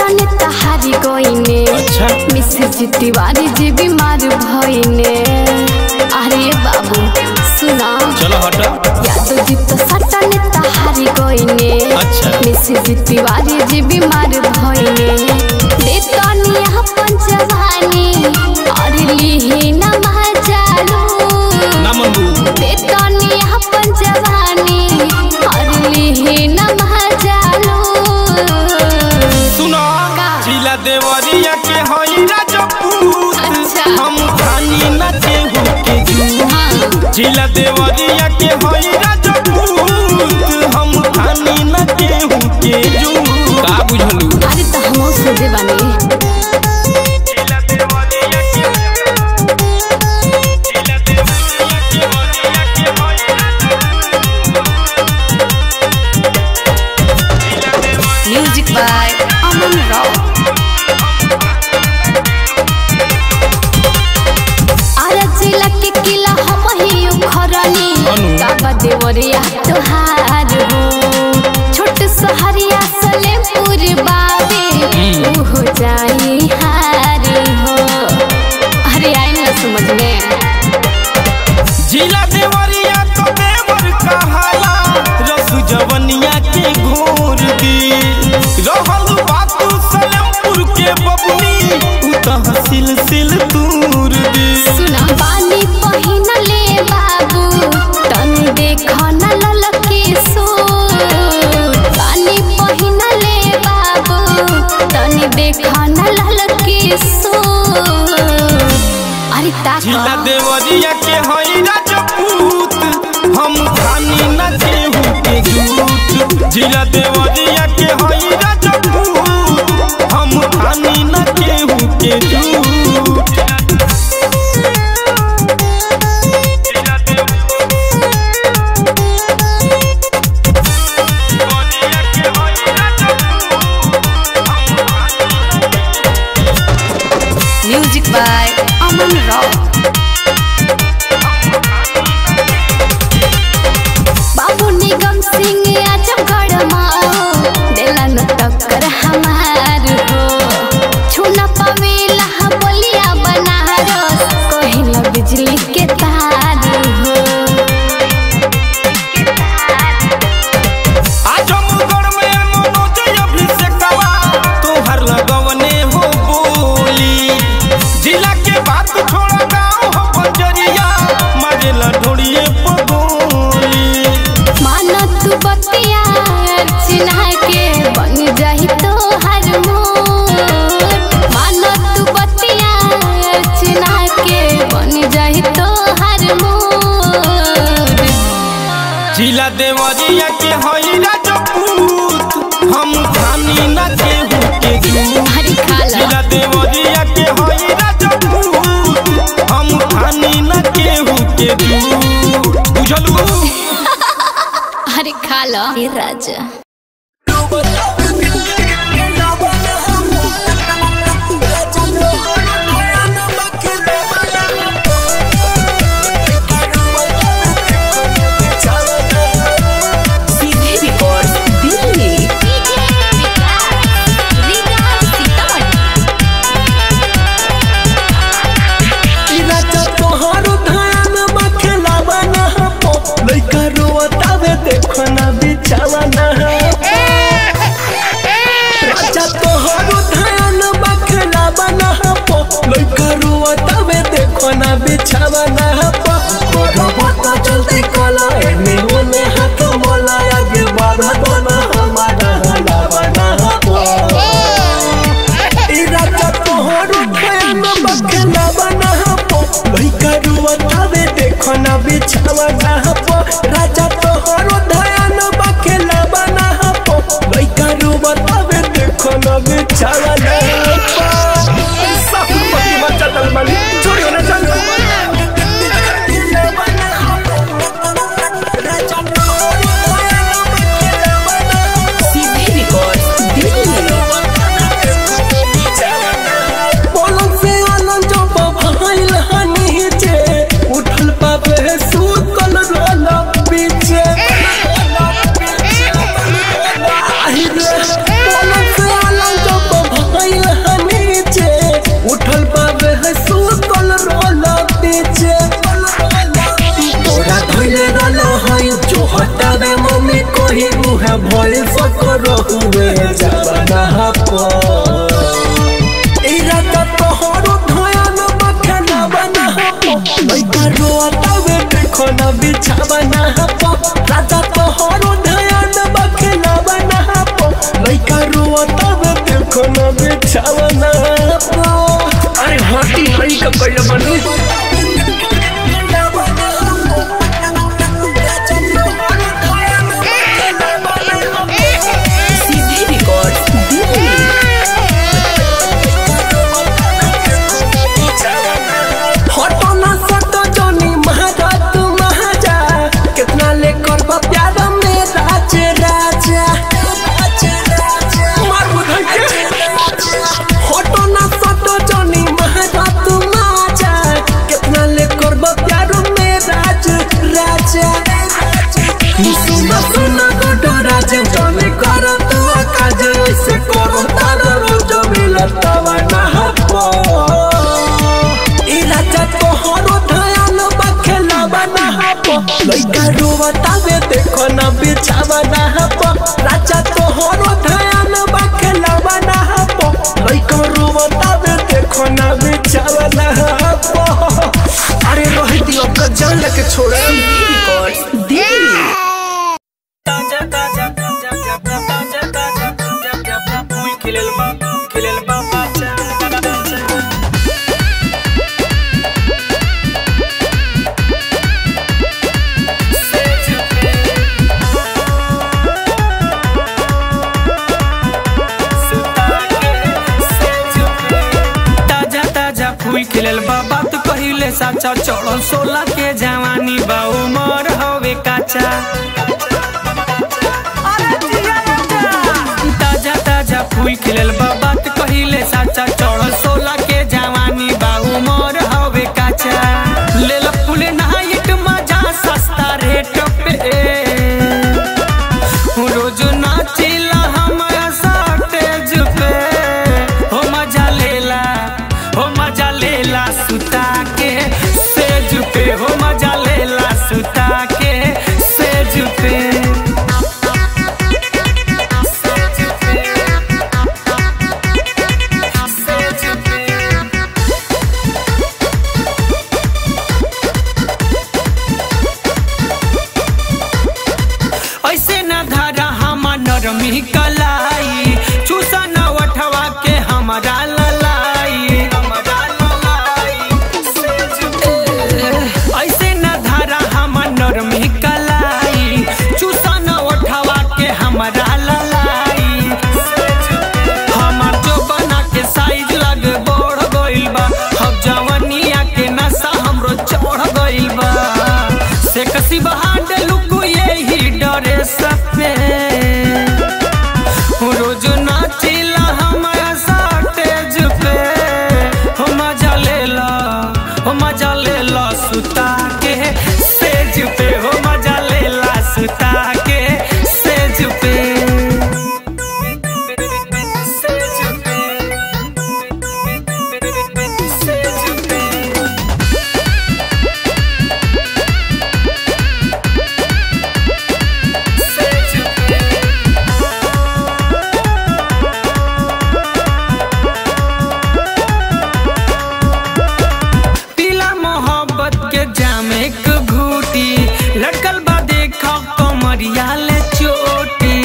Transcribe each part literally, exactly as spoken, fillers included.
सटने तहारी गईने अच्छा मिश्र जी तिवारी जी बीमार भईने। अरे बाबू सुना चलो हटा यादव जी तो सटने तहारी गईने अच्छा मिश्र जी तिवारी जी बीमार भईने। देतनी अपन जवानी और लीही न महजालू ना मंगू देतनी अपन जवानी और लीही न महजालू। सुनो जिला देवरिया के हई राजपूत अच्छा। हम खानी न केहू के जूत। जिला देवरिया के हई राजपूत हम खानी न केहू के जूत। का बुझलू अरे तो हम सोचे बानी जिला देवरिया के जिला देवरिया के म्यूजिक बाय अमन राव। अरे जिला के किला हम ही उखरनी काबा देवरिया तोहार हो। छोट सहरिया सलेमपुर बाबे तू हो जाई हार हो। अरे आई ना समझ में जिला देवरिया तो देवर कहाला रसु जवनिया के घोर दी रहल बातू सलेमपुर के बबनी उ तहसील सिल दूर दी। सुना पानी पहिन ले बाबू तनी देखो न ललके सूट। पानी पहिन ले बाबू तनी देखो न ललके सूट। अरे ताको जिला देवरिया के हई राजपूत हम खानी न केहू के जूत। जिला देवरिया के हई राजपूत हम खानी न केहू के जूत। Music by Aman Rao. बाबू निगम सिंह आजमगढ़ माओ देला न टक्कर हमार हो। छूना पवेला बोलिया बनारस कहिला बिजली के तार हो। आजमगढ़ में मनोज अभिषेकवा तोहर लगवने हो बोली। जिला के बात छोड़ा गाँव हो बंजरिया मारेला ढोड़िए पगोली। मानो तू बतिया अर्चना के बन जाही तो हर मोर। मानो तू बतिया अर्चना के बन जाही तो हर मोर। जिला देवरिया के हई राजपूत हम खानी न केहू के जूत। हरी खाला जिला देवरिया के हई राजपूत हम खानी न केहू के जूत। बुझलू हरी खाला ये राजा बिछावा ना पा रोबोट चलते कोला एने ओने हाथ मोला आगे बढ़ा दोना हमारा लावा ना पा ई राजा तोहरो खेल में बखला बना पा लइका रुवतावे देखो ना बिछावा ना पा राजा तोहरो धयान बखला बना पा लइका रुवतावे देखो ना बिछावा ना पा सब पति बच्चा दल माली छोड़ियो ना चल हुए जवाना पो ए राजा तोहरो धयान बखना बना पो लइका रोतावे देखो ना बिछावना पो राजा तोहरो धयान बखना बना पो लइका रोतावे देखो ना बिछावना पो अरे हटी लइका कइला बनी सुना सुना गोटो राजा जने करो तो काज ऐसे करो तारो रोज मिलतावा ना पो ए राजा तोहरो धयान बखेला बना पो लइका रोवतावे देखो ना बिछावा ना पो राजा तोहरो धयान बखेला बना पो लइका रोवतावे देखो ना बिछावा ना पो अरे रोहित अब का जान लेके छोड़े खिलल बाबा तो कहिले साचा चढ़ल सोलह के जवानी बा उमर हवे काचा ताजा ताजा फूल खिलल बाबा तो कहिले साचा चढ़ल सोलह के जवानी बा उमर हवे काचा ले लो फूल नाइट मजा सस्ता रेट पे रोज नाचिला हमारा स्टेज पे हो मजा लेला हो मजा लेला सुता के सेज पे हो मजा लेला सुता के सेज पे सेज पे सेज पे ऐसे न धारा हम नरमी कलाई चूसा न उठवा के हमारा ललाई हमारा ललाई ऐसे न धारा हम नरमी कलाई चूसा न उठवा के हमारा ललाई हमार जो बना के साइज लग बढ़ गइल बा अब जवनिया के नशा हमरो चढ़ गइल बा से कसी बहाड लुकु यही डरे सपे रोज नाचिला हमारा स्टेज पे हो मजा लेला हो मजा लेला सुता के सेज पे हो मजा लेला सुता के सेज पे सेज पे सेज पे लटकल बा देखा कमरिया ले चोटी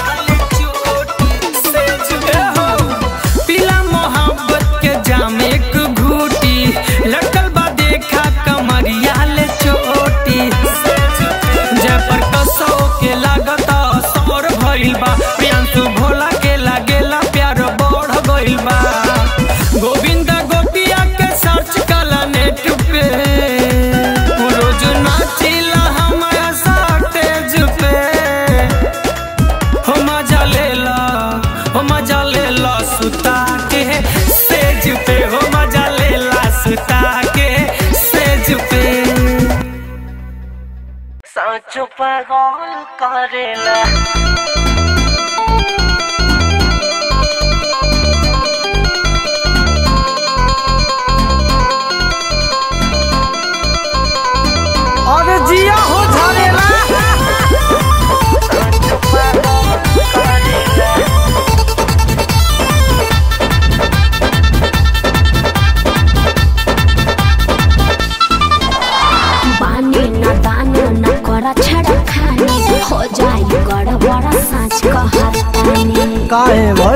पीला मोहब्बत के जाम एक घूटी लटकल बा देखा कमरिया ले चोटी जय पर कसो के लागत सौर भइल बा प्रियांशु भोला के लागेला प्यार बढ़ गइल बा गोविंद गोपिया के सर्च कला नेट पे रोज नाचिला मजा लेला सुता के सेज पे हो मजा लेला सुता के सेज पे सांचो पागल करेला अरे जिया हो झरेला सांचो पागल करेला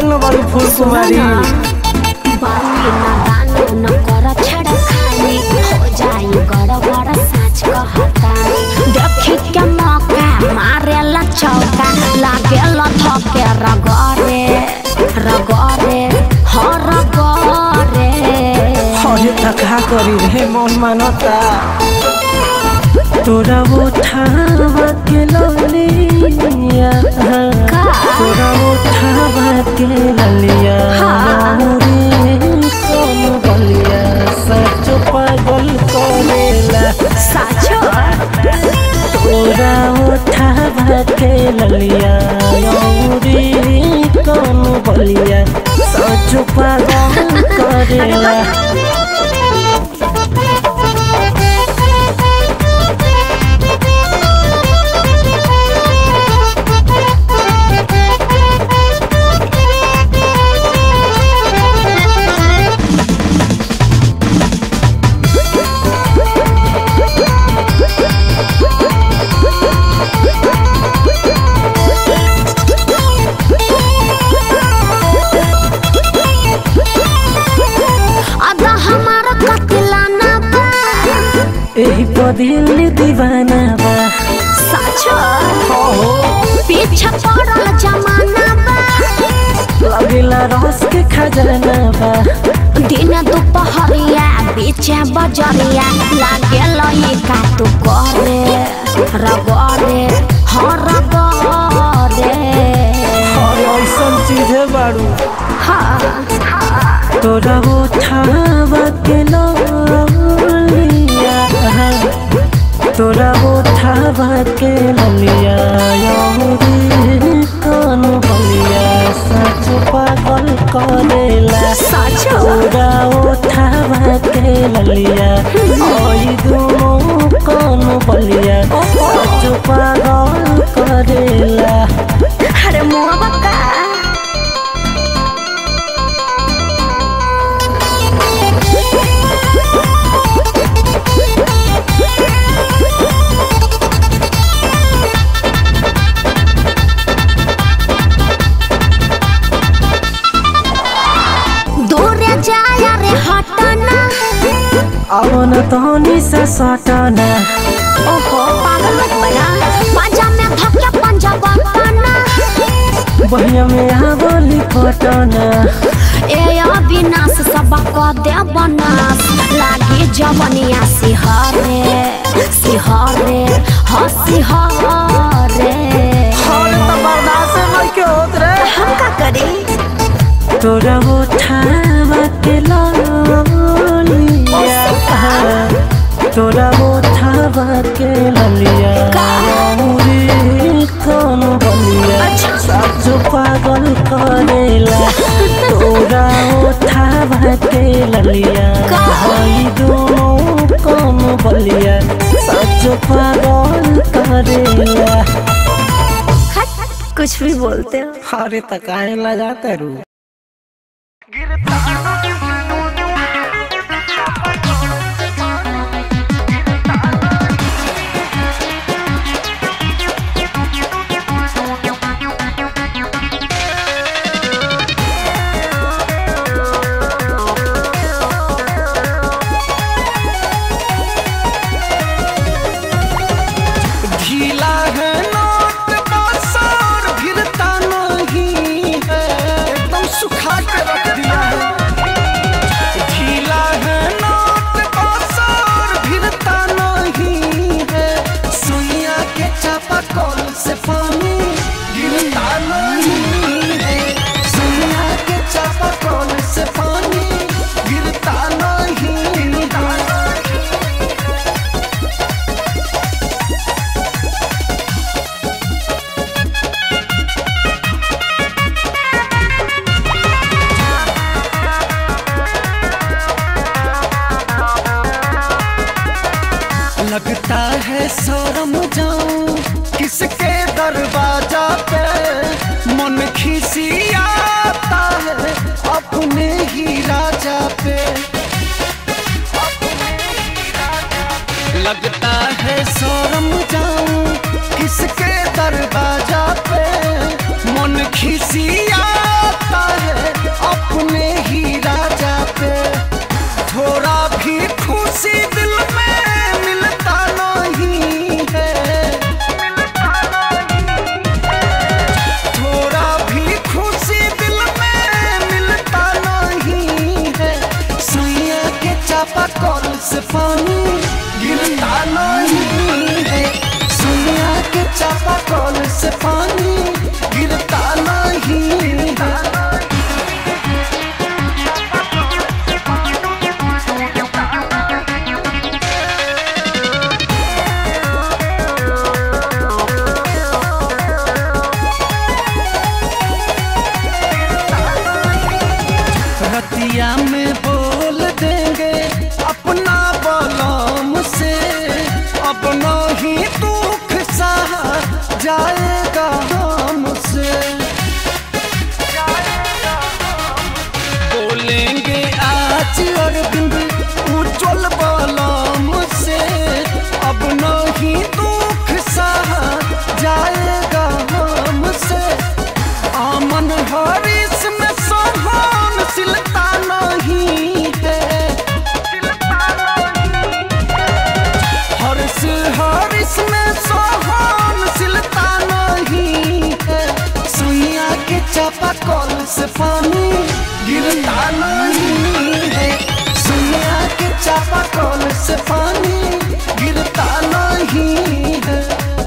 फेल न बड़ी फूल कुमारी बाली ना दानो न कर छड़ खानी हो जाई गड़बड़ साच कहतानी देखी के मौका मारे ला चौका लागे ला थके रगरे रगरे हो रगरे हरे तका करी रे मन मानता तोरा उठावा के ललिया तोरा उठावा के ललिया कौन बलिया सच पागल करेला साचो तोरा उठावा के ललिया कौन बलिया सच पागल करेला एही पदिल दीवाना बा साचो पीछे पड़ल जमाना बा लगेला रस के खजाना बा दिन दोपहरिया बीच बजरिया लागे लई का तू करे रगरे हर रगरे और ऐसन चीज है बारू हाँ तोरा उठावा के ललिया तोरा उठावा के ललिया कौन बलिया सच पागल करेला साचो तोरा उठावा के ललिया ओई दोनों कौन बलिया सच पागल करेला अरे मुआ बक्का अवन तोनी से सटना ओहो पागल मत बना पंजा में धक्का पंजा बना बहिया में आवली पटना ए अविनाश सब क दे बनास लागे जवनिया सिहरे सिहरे ह सिहरे हर त बर्दाश्त नहीं के होत रे हम का करी तोरा उठावा के ललिया तोरा उठावा के ललिया कौन बलिया सच पागल करेला तोरा उठावा के ललिया दोनों कौन बलिया सच पागल करेला कुछ भी बोलते हो अरे तकाए लगाते रू लगता है शर्म जाऊं किसके दरवाजा पे मन खिसियाता है अपने ही राजा पे लगता है शर्म जाऊं किसके दरवाजा पे मन खिसियाता से पानी गिरता नहीं है। सोनिया के चापा कल से पानी गिरता नहीं है। रतिया में बोल देंगे अपना बलम से, अपना ही दुख सहा जाएगा हमसे। बोलेंगे आज और बिंद उज्जवल बलम से, अपना ही दुख सहा जाएगा हमसे। आमन हरीश में सोहन सिलता नहीं है। हर्ष हरीश में सोहन सिलता नहीं है। सुइया के चापा कल से पानी गिरता नहीं है। सुइया के चापा कल से पानी गिरता नहीं है।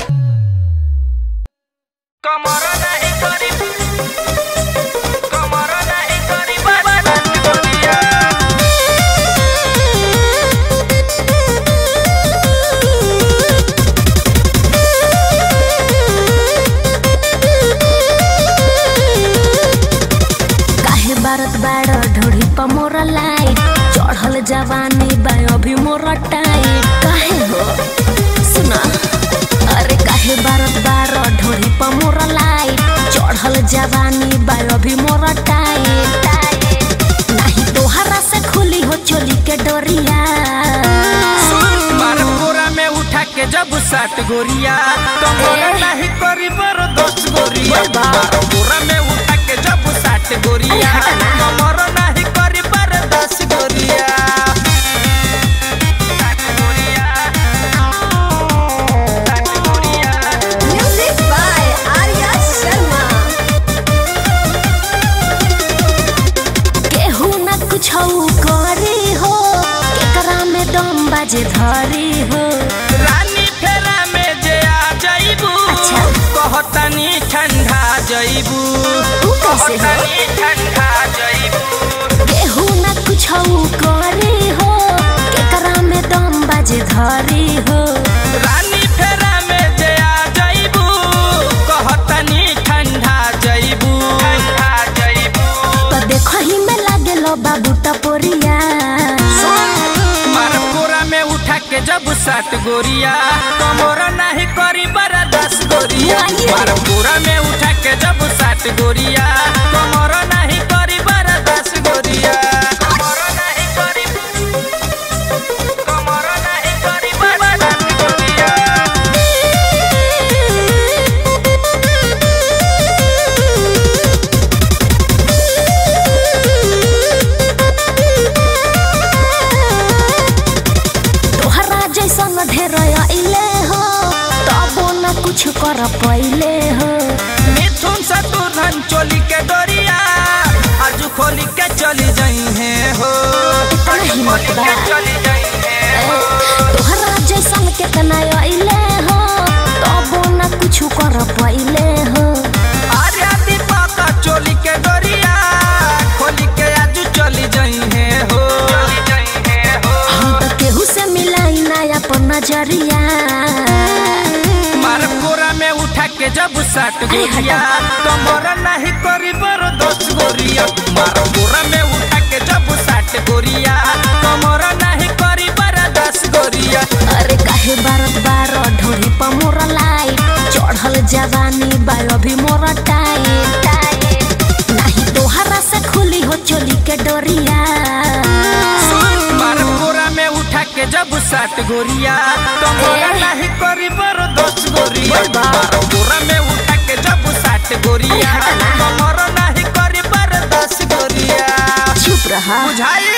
कमरा नहीं करी कमरा नहीं करी बर्बाद गोरिया। काहे बारत बाड़ ढोड़ी पर मोरा लाइट, चढ़ल जवानी बा अभी मोरा टाइट। काहे हो सुना, अरे काहे बारत बाड़ ढोड़ी पर मोरा लाइट, चढ़ल जवानी बा अभी मोरा टाइट। नहीं तोहरा से खुली हो चोली के डोरिया। मार पूरा में उठा के जब सात गोरिया, कमरा नहीं करी बरो दस गोरिया। मार पूरा में उठा के जब सात गोरिया, कमरा नहीं करी बरो दस गोरिया। Music by Arya Sharma. केहू न कुछ करे हो, केकरा में दम बाजे धरी हो। रानी फेरा में जे आ जाइबू, अच्छा। कहतनी ठंडा जाइबू, तू कैसे हो? कहतनी ठंडा जाइबू। केहू न कुछ करे हो, केकरा में दम बाजे धरी हो। रानी फेरा में जे आ जाइबू, कहतनी ठंडा जाइबू, ठंडा जाइबू। तो देखो ही में लागे लो बाबू टपोरिया। मार पूरा में उठा के जब सात गोरिया, कमरा नहीं करी बरा दस गोरिया। मार पूरा में उठा के जब सात गोरिया, कमरा नहीं करी बरा दस गोरिया। कमरा नहीं करी कमरा नहीं करी बरा दस गोरिया। तोहरा जैसन ढेर अइले हो, तबो न कुछ कर पइले हो। मिथुन से तू धन चोली के डोरिया, आज खोली के चली जाई है हो, आज खोली के चली जाई है हो। तोहरा जैसन केतना अइले हो, तबो न कुछ कर पइले हो। आर्या दीपक चोली के डोरिया, खोली के आज चली जाई है हो, चली जाई है हो। हम तो केहू से मिलाई ना अपन नजरिया। मार पूरा में उठा के जब सात गोरिया, कमरा नहीं करी बरो दस गोरिया। मार पूरा में उठा के जब सात गोरिया, कमरा नहीं करी बरो दस गोरिया। अरे काहे बारत बार ढोरी पर मोरा लाइट, चढ़ल जवानी बा अभी मोरा टाइट। नहीं तोहरा से खुली हो चोली के डोरिया। मार पूरा में उठा के जब सात गोरिया, कमरा नहीं करी बरो दस गोरिया। मार पूरा में उठा के जब सात गोरिया, कमरा नहीं करी बरो दस गोरिया। चुप रहा। बुझाई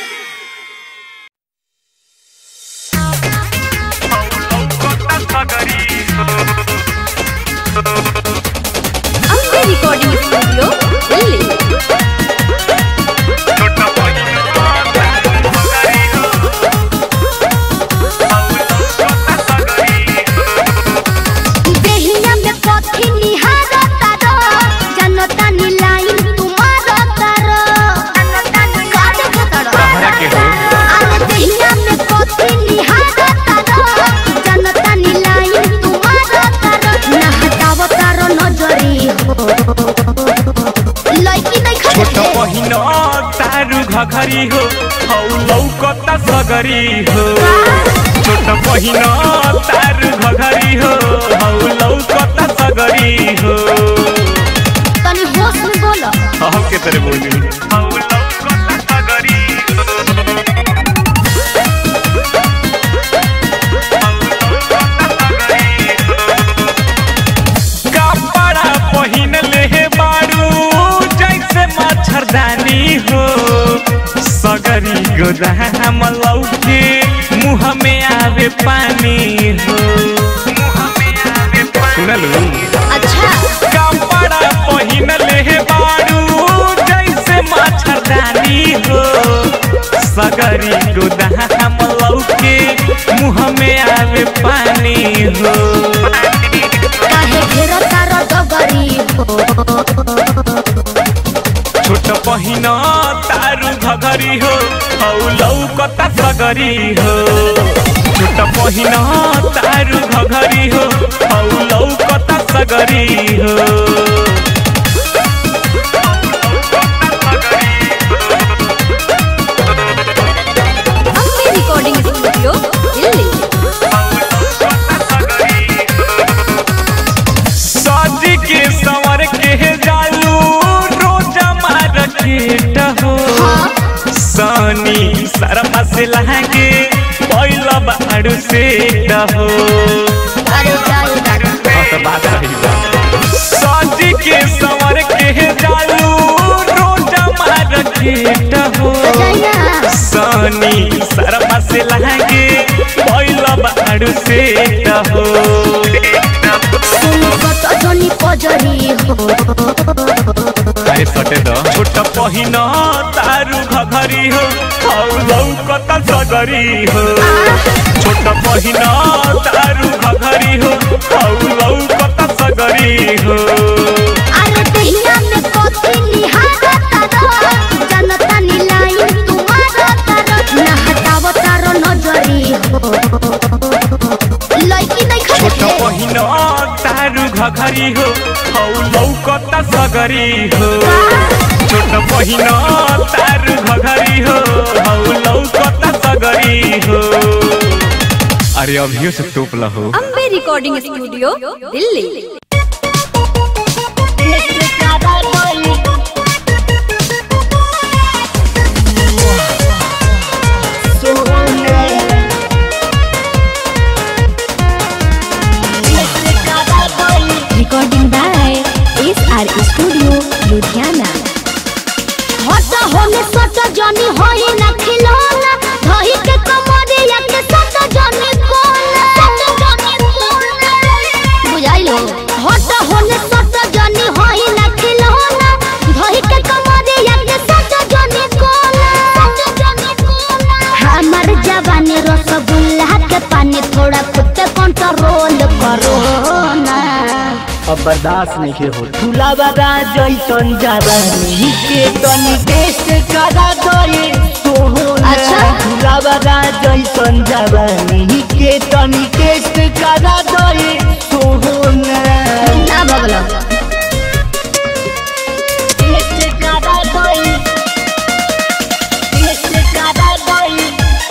अपने रिकॉर्डिंग स्टूडियो दिल्ली। छोट पहिन तारू घघरी हो हौ लौकता सगरी हो छोट पहिन तारू घघरी हो हौ लौकता सगरी हो तनी होश में बोलो हम के तरह बोली हौ लौकता सगरी कपड़ा पहिन ले बारू जैसे मच्छरदानी हो सगरी गोदाम लौके मुँह में आवे पानी हो सुनलू अच्छा कपड़ा पहिन ले बारू जैसे मच्छरदानी हो सगरी गोदाम लौके मुँह में आवे पानी हो काहे घेरो तारो डगरी हो छोट पहिन तारू घघरी हो हौ लौकता सगरी हो छोट पहिन तारू घघरी हो हौ लौकता सगरी हो अम्बे रिकॉर्डिंग स्टूडियो दिल्ली सज के संवर के जालू रोजा मार्केट हो सनी शर्मा से लहंगे पहिला बारू से हो अरे जाए सज के संवर के जालू रोजा मार्केट हो सनी शर्मा से लहंगे पहिला बारू से हो सुनो कत जनी पजरी हो अरे सटे दो छोट पहिन तारू घघरी हो हौ लौकता सगरी हो छोट पहिन तारू घघरी हो हौ लौकता सगरी हो अरे दहिया में कथी निहारता रो जनता नीलाई तुम्हारा तारो ना हटाव तारो नजरी हो लड़की नहीं छोट खटे पहिन तारू घघरी हो हौ लौकता सगरी हो छोट पहिन तारू घघरी हो हौ लौकता सगरी हो अरे अभियो से तोप लहो Ambe recording studio Delhi recording by S R studio Ludhiana हट होने सट जनी होई ना खिलौना धही के कमरिया के सट जनी कोना सट जनी कोना बुझाइलो हट होने सट जनी होई ना खिलौना धही के कमरिया के सट जनी कोना सट जनी कोना हमर जवानी रसगुल्ला के पानी थोड़ा खुद पे कंट्रोल करो ना अब बर्दाश्त नहीं हो फुलावरा जैसन जवानी के तनी टेस्ट करा दे सोहना अच्छा। फुलावरा जैसन जवानी के तनी टेस्ट करा दे सोहना ना बगलो टेस्ट करा दे टेस्ट करा दे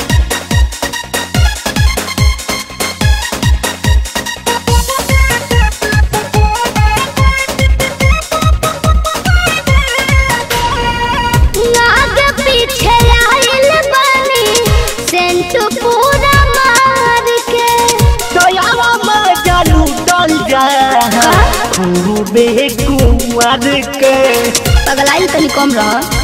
आगे पीछे आइल बनी सेंट पूरा मार के दयावा मजा लूटल जा खूबे कुंवर के पगलाई तनी कम रह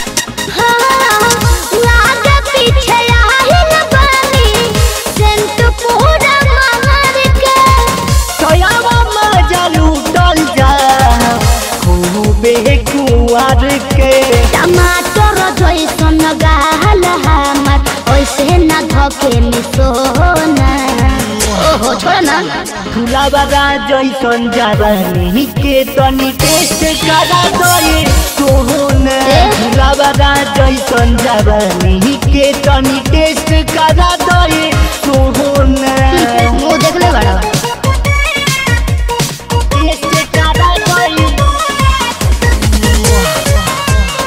आगे पीछे आइल बनी सेंट पूरा मार के दयावा मजा लूटल जा खूबे कुंवर के टमाटर जैसन गाल हमर ओइसे ना धके मिसोना ओहो छोड़ ना फुलावरा जैसन जवानी के तनी टेस्ट करा दे सोहना फुलावरा जैसन जवानी के तनी टेस्ट करा दे सोहना मुँह देख ले बड़ा टेस्ट करा दे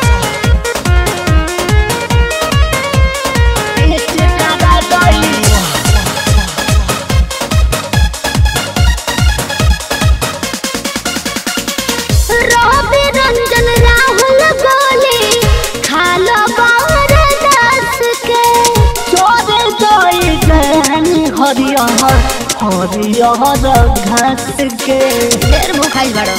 हरियर घास के। ढेर भूखाइल बड़ो।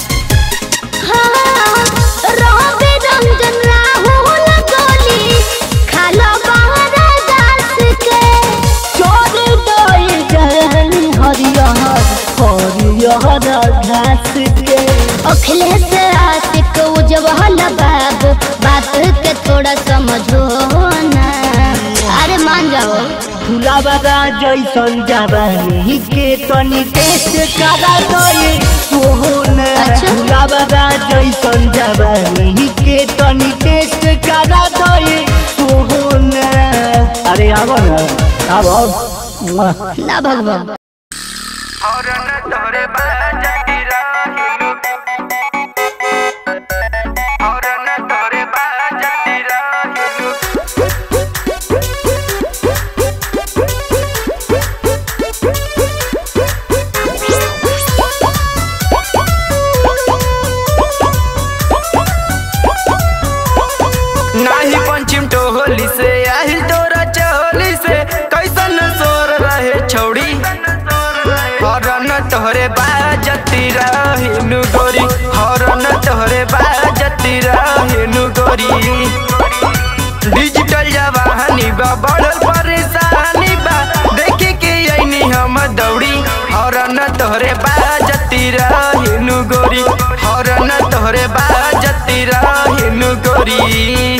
हाँ, रवि रंजन राहुल गोली खालो बहरा दास के। चोर डोई जानी हरियर हरियर घास के। अखिलेश आशिक उज्जवल बाबू बात के थोड़ा समझो ना। अरे मान जाओ। फुलाबारा जैसन जवानी के तनी टेस्ट करा दे सोहना। अच्छा। फुलाबारा जैसन जवानी के तनी टेस्ट करा दे सोहना। अरे आवा ना आवा ना भगवान। और न तोरे बाजती रहिलू और न तोरे बाजती रहिलू नाही पंचिम टोहली से आहिल तोरा चहोली से कैसन सोर रहे छौड़ी हरन तोहरे बाजती रहिनु गोरी हरन तोहरे बाजती रहिनु गोरी डिजिटल जवानी बा बढ़ल परेशानी बा देखे के आईनी हम दौड़ी हरन तोहरे बाजती रहिनु गोरी हरन तोहरे बाजती रहिनु गोरी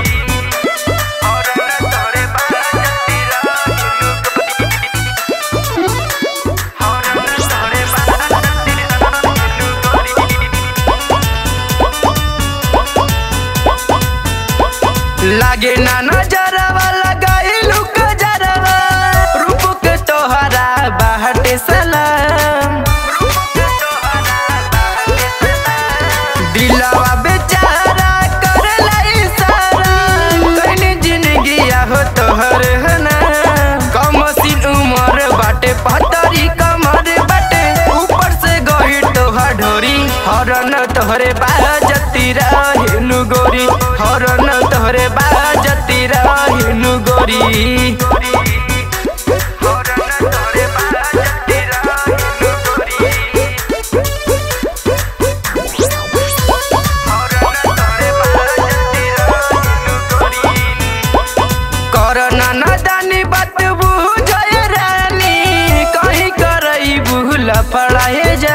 लागे ना नजरवा लगाइलू कजरवा रूप के तोहरा बाहटे सलाम दिलवा बेचारा करला इशारा कइने जिंदगी हो तोहर हना कम सीन उमर बाटे पतरी कमर बाटे ऊपर से गहिर तोहर ढोरी हरन तोहरे बाजती रहिनु गोरी हरन तोहरे बाजती रहिनु गोरी हरन तोहरे बाजती रहिनु गोरी हरन तोहरे बाजती रहिनु गोरी करना नादानी बात बुझे रानी कहीं करई भूल पड़ाए जा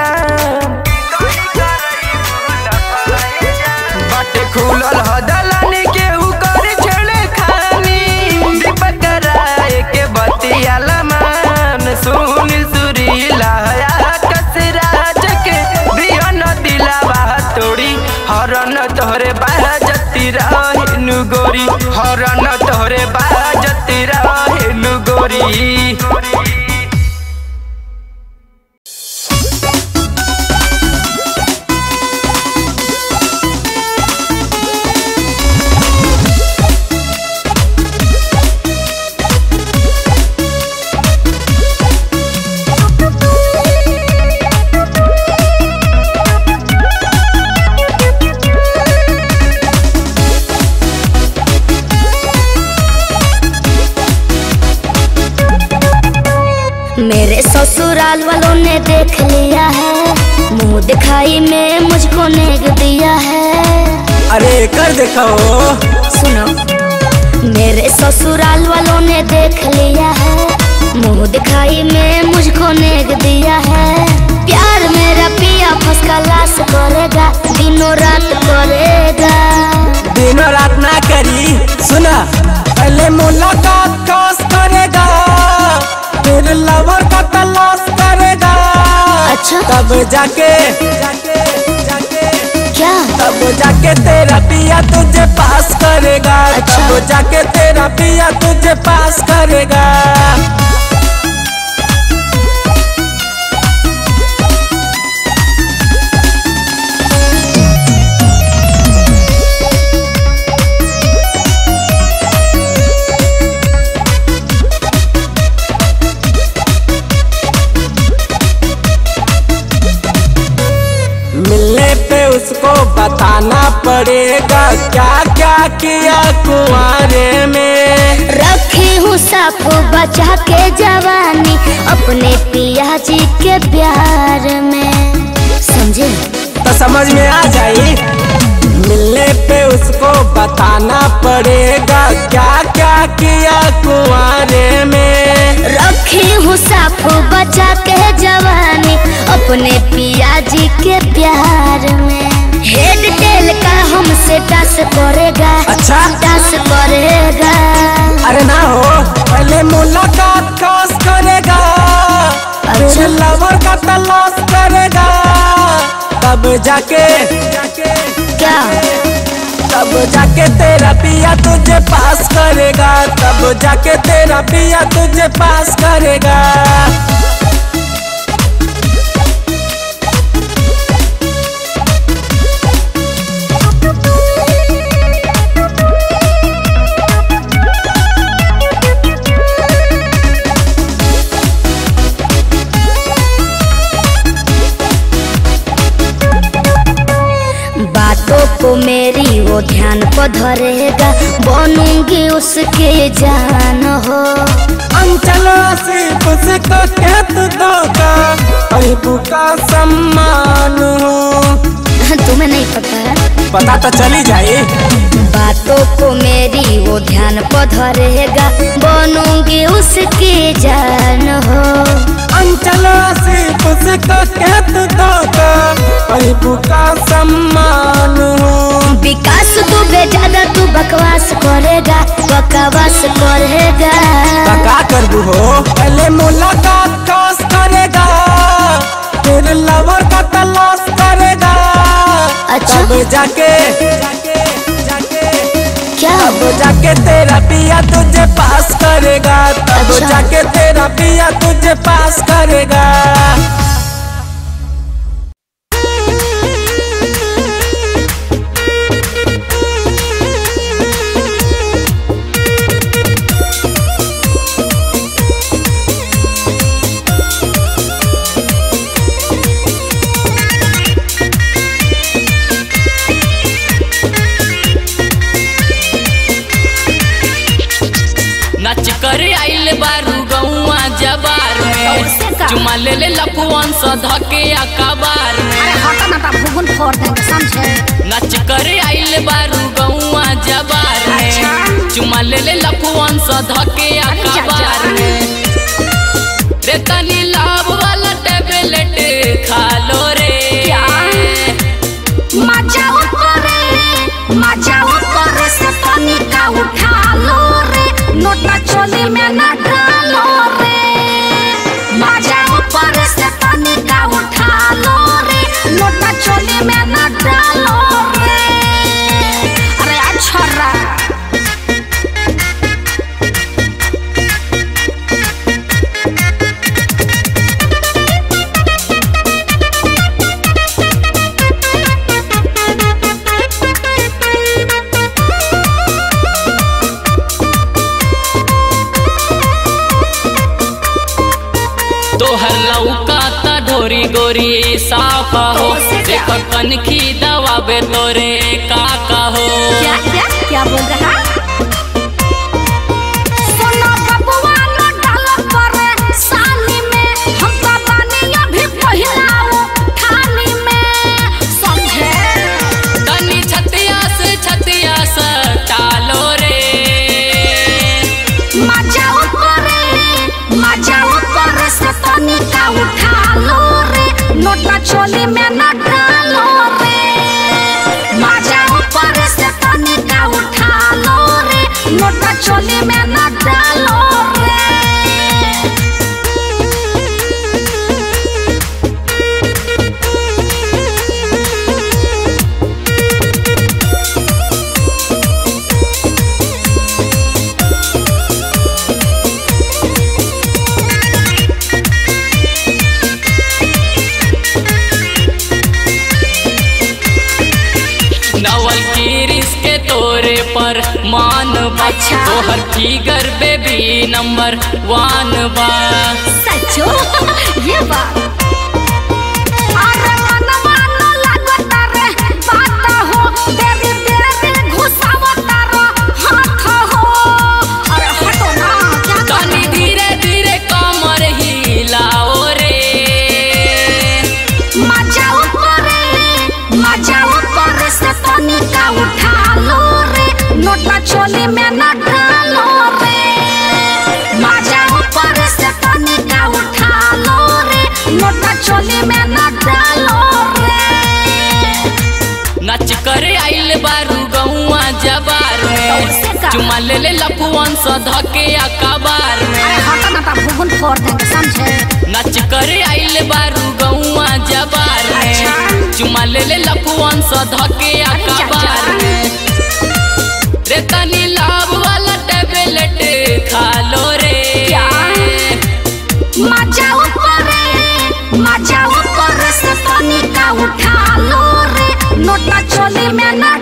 खुलल हदलानी के उकर छेड़े खानी दीपक राय के बतियाला मान सुनील सुरीला कसराज के दिहन दिलावा तोड़ी हरन तोहरे बाजती रहिनु गोरी हरन तोहरे बाजती रहिनु गोरी मेरे ससुराल वालों ने देख लिया है मुंह दिखाई में मुझको नेग दिया है। अरे कर दिखाओ। सुनो मेरे ससुराल वालों ने देख लिया है मुंह दिखाई में मुझको नेग दिया है। प्यार मेरा पिया फंस क्लास करेगा दिनों रात करेगा। दिनों रात ना करी सुना पहले मुलाकात खास करेगा फिर लवर का तलाश करेगा। अच्छा तब जाके जाके जाके क्या तब जाके तेरा पिया तुझे पास करेगा। अच्छा। तब जाके तेरा पिया तुझे पास करेगा। मिलने पे उसको बताना पड़ेगा क्या क्या किया कुंवारे में। रखी हूँ हूँ साफ बचा के जवानी अपने पिया जी के प्यार में। समझे तो समझ में आ जाए, मिलने पे उसको बताना पड़ेगा क्या क्या किया कुंवारे में। रखी हूँ साफ बचा के जवानी अपने पिया जी के प्यार में। हेड टेल का हमसे टस करेगा। अच्छा टस करेगा। अरे ना हो, पहले मुलाकात खास करेगा। अच्छा लवर का तलाश करेगा, तब जाके क्या तब जाके तेरा पिया तुझे पास करेगा। तब जाके तेरा पिया तुझे पास करेगा। बातों को मेरी वो ध्यान को धरेगा, बनूंगी उसके जान हो। अंचल आसिफ से तो क्या तू धोखा, अहिबू का सम्मान हो। तुम्हें नहीं पता है? पता तो चली जाए। बातों को मेरी वो ध्यान को धरेगा, बनूंगी उसके जान हो। अंचल आसिफ से तो क्या तू धोखा, अहिबू का सम्मान हो। विकास तू बेजादा तू बकवास करेगा, बकवास करेगा। क्या करबू हो, पहले मुलाकात खास करेगा, फिर लवर का तलाश करेगा। अच्छा तब जाके क्या तब जाके तेरा पिया तुझे पास करेगा। तब अच्छा। जाके तेरा पिया तुझे पास करेगा। नाच कर आइल बारू गौआ जबार में, चुमा ले ले लफुआन सा धके अकबार में। अरे हटा ना, भूगुन फोड़ देंगे, समझे? नाच कर आइल बारू गौआ जबार में, चुमा ले ले लफुआन सा धके अकबार में। रे तनी लाभ वाला टेबलेट खा लो रे। मजा करे मजा करे से तनी का उठा लो रे, नोटा चोली में ना डालो रे। मजा करे से तनी का उठा लो रे, नोटा चोली में ना डालो रे। अरे अच्छा रा तोहर लौका ता ढोरी गोरी साफा हो, देखो कनखी दवाबे तोरे काका हो। क्या क्या क्या बोल रहा? सोना बबुआ न डालो करे सानी में, हम तो बानी अभी पहिलाओ खानी में, समझे? तनी छतिया से छतिया से टालो रे। मजा करे मजा करे से तनी का उठा लो रे, नोटा चोली में न डालो रे। मजा करे से तनी का उठा लो रे, नोटा चोली में न डालो रे। नवल किरिस के तोरे पर मान बा, अच्छा। तोहर फिगर बेबी नंबर वन बा। सचो ये बात अरे मनवा न लागता रे बात हो, देवी देवी घुसावता रो हाथ हो। अरे हटो ना, क्या चोली में न डालो रे, मजा ऊपर से पानी का उठा लो रे, नोटा चोली में न डालो रे। नच करे आइल बारू गौआ जबार में, चुमा ले ले लफुअन सा धके अकबार में। अरे हटा ना ता भूगुन फोड़ देंगे समझे। नच करे आइल बारू गौआ जबार में, चुमा ले ले लफुअन सा धके अकबार में। रे तनी लाभ वाला टेबलेट खा लो रे, मजा ऊपर मजा ऊपर से पानी का उठा लो रे, नोटा चोली में न